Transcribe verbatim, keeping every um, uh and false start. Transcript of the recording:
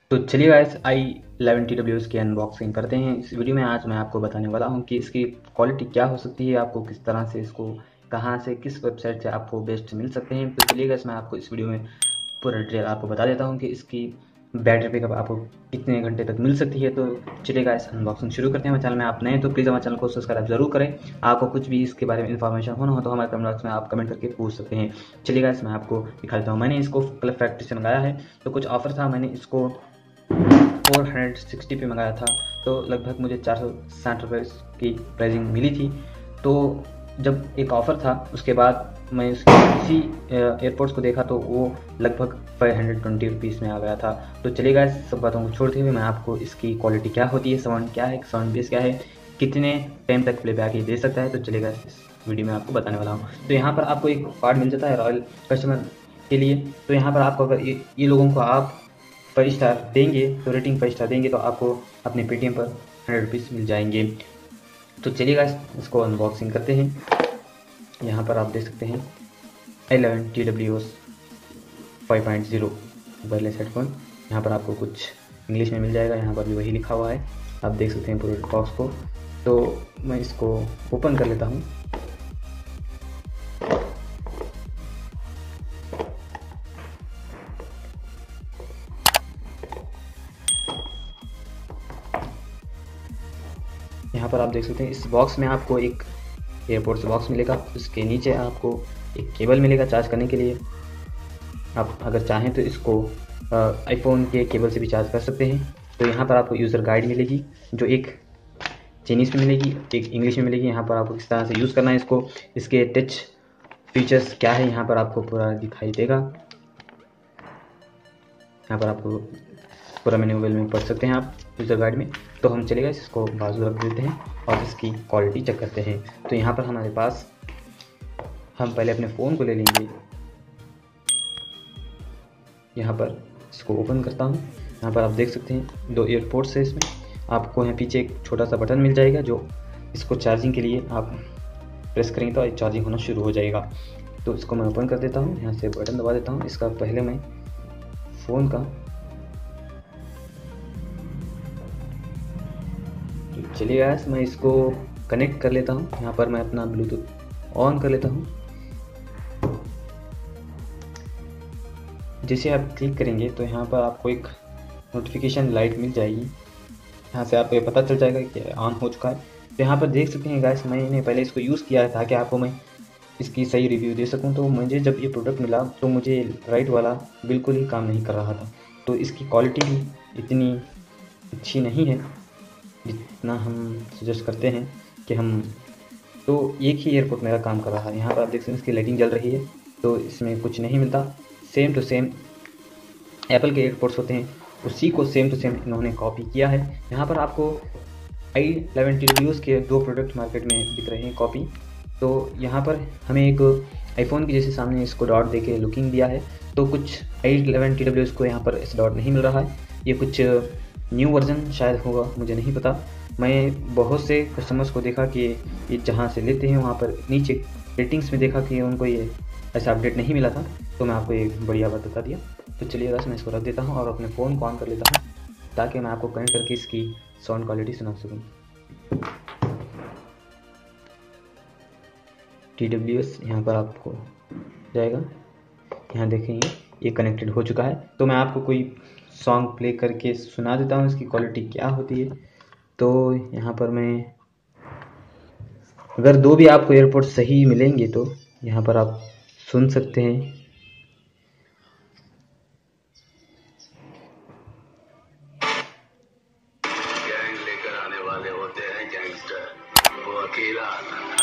तो चलिए guys, I eleven T W S की अनबॉक्सिंग करते हैं। इस वीडियो में आज मैं आपको बताने वाला हूं कि इसकी क्वालिटी क्या हो सकती है, आपको किस तरह से इसको कहां से किस वेबसाइट से आपको बेस्ट मिल सकते हैं। तो चलिए गाइस, मैं आपको इस वीडियो में पूरा डिटेल आपको बता देता हूं कि इसकी बैटरी बैकअप आपको कितने घंटे तक मिल सकती है। तो चलिए गाइस, अनबॉक्सिंग शुरू करते हैं। हमारे चैनल में आप नए तो प्लीज़ हमारे चैनल को सब्सक्राइब जरूर करें। आपको कुछ भी इसके बारे में इन्फॉर्मेशन होना हो तो हमारे कमेंट बॉक्स में आप कमेंट करके पूछ सकते हैं। चलिए गाइस, मैं आपको दिखा देता हूँ। मैंने इसको कल फैक्ट्री से मंगाया है, तो कुछ ऑफर था, मैंने इसको फोर हंड्रेड सिक्सटी पे मंगाया था, तो लगभग मुझे चार सौ साठ रुपये की प्राइसिंग मिली थी। तो जब एक ऑफ़र था उसके बाद मैं इसकी इसी एयरपोर्ट्स को देखा तो वो लगभग फाइव हंड्रेड ट्वेंटी रुपीज़ में आ गया था। तो चलिए गाइस, सब बातों को छोड़ते हुए मैं आपको इसकी क्वालिटी क्या होती है, साउंड क्या है, साउंड बेस क्या है, कितने टाइम तक प्लेबैक ये दे सकता है, तो चलिए गाइस इस वीडियो में आपको बताने वाला हूँ। तो यहाँ पर आपको एक कार्ड मिल जाता है रॉयल कस्टमर के लिए। तो यहाँ पर आपको अगर ये, ये लोगों को आप फाइव स्टार देंगे तो रेटिंग फाइव स्टार देंगे तो आपको अपने पेटीएम पर हंड्रेड रुपीज़ मिल जाएंगे। तो चलिए गाइस, इसको अनबॉक्सिंग करते हैं। यहाँ पर आप देख सकते हैं eleven T W S five point zero wireless headphone. यहाँ पर आपको कुछ इंग्लिश में मिल जाएगा, यहाँ पर भी वही लिखा हुआ है, आप देख सकते हैं पूरे बॉक्स को। तो मैं इसको ओपन कर लेता हूँ। यहाँ पर आप देख सकते हैं इस बॉक्स में आपको एक एयरपोर्ट्स बॉक्स मिलेगा, उसके नीचे आपको एक केबल मिलेगा चार्ज करने के लिए। आप अगर चाहें तो इसको आईफोन के केबल से भी चार्ज कर सकते हैं। तो यहाँ पर आपको यूज़र गाइड मिलेगी, जो एक चाइनीज़ में मिलेगी, एक इंग्लिश में मिलेगी। यहाँ पर आपको किस तरह से यूज़ करना है इसको, इसके टच फीचर्स क्या है, यहाँ पर आपको पूरा दिखाई देगा। यहाँ पर आपको पूरा मैनुअल में पढ़ सकते हैं आप यूज़र गाइड में। तो हम चलेगा इसको बाजू रख देते हैं और इसकी क्वालिटी चेक करते हैं। तो यहाँ पर हमारे पास, हम पहले अपने फ़ोन को ले लेंगे। यहाँ पर इसको ओपन करता हूँ। यहाँ पर आप देख सकते हैं दो एयरपोर्ट्स है इसमें। आपको यहाँ पीछे एक छोटा सा बटन मिल जाएगा, जो इसको चार्जिंग के लिए आप प्रेस करेंगे तो चार्जिंग होना शुरू हो जाएगा। तो इसको मैं ओपन कर देता हूँ, यहाँ से बटन दबा देता हूँ। इसका पहले मैं फ़ोन का, चलिए गाइस, मैं इसको कनेक्ट कर लेता हूँ। यहाँ पर मैं अपना ब्लूटूथ ऑन कर लेता हूँ। जैसे आप क्लिक करेंगे तो यहाँ पर आपको एक नोटिफिकेशन लाइट मिल जाएगी, यहाँ से आपको ये पता चल जाएगा कि ऑन हो चुका है। तो यहाँ पर देख सकते हैं गाइस, मैंने पहले इसको यूज़ किया है ताकि आपको मैं इसकी सही रिव्यू दे सकूँ। तो मुझे जब ये प्रोडक्ट मिला तो मुझे राइट वाला बिल्कुल ही काम नहीं कर रहा था। तो इसकी क्वालिटी भी इतनी अच्छी नहीं है जितना हम सजेस्ट करते हैं कि हम, तो एक ही एयरपोर्ट मेरा काम कर रहा है। यहाँ पर आप देख सकते हैं इसकी लाइटिंग जल रही है, तो इसमें कुछ नहीं मिलता। सेम टू सेम एप्पल के एयरपोर्ट्स होते हैं, उसी को सेम टू सेम इन्होंने कॉपी किया है। यहाँ पर आपको I eleven T W S के दो प्रोडक्ट मार्केट में दिख रहे हैं कॉपी। तो यहाँ पर हमें एक आईफोन की जैसे सामने इसको डॉट दे के लुकिंग दिया है, तो कुछ I eleven T W S को यहाँ पर इस डॉट नहीं मिल रहा है। ये कुछ न्यू वर्जन शायद होगा, मुझे नहीं पता। मैं बहुत से कस्टमर्स को देखा कि ये जहाँ से लेते हैं वहाँ पर नीचे रेटिंग्स में देखा कि उनको ये ऐसा अपडेट नहीं मिला था। तो मैं आपको एक बढ़िया बात बता दिया। तो चलिए बस मैं इसको रख देता हूँ और अपने फ़ोन को ऑन कर लेता हूँ ताकि मैं आपको कनेक्ट करके इसकी साउंड क्वालिटी सुना सकूँ। टी डब्ल्यू एस यहाँ पर आपको जाएगा, यहाँ देखेंगे ये कनेक्टेड हो चुका है। तो मैं आपको कोई सॉन्ग प्ले करके सुना देता हूँ इसकी क्वालिटी क्या होती है। तो यहाँ पर मैं, अगर दो भी आपको एयरपोर्ट सही मिलेंगे तो यहाँ पर आप सुन सकते हैं। गैंग लेकर आने वाले होते हैं गैंगस्टर, वो अकेला आता है।